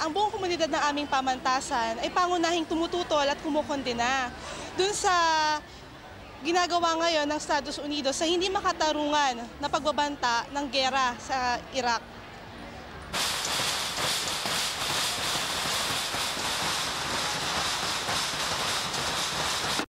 ang buong komunidad ng aming pamantasan ay pangunahing tumututol at kumukondena dun sa ginagawa ngayon ng Estados Unidos sa hindi makatarungan na pagbabanta ng giyera sa Iraq.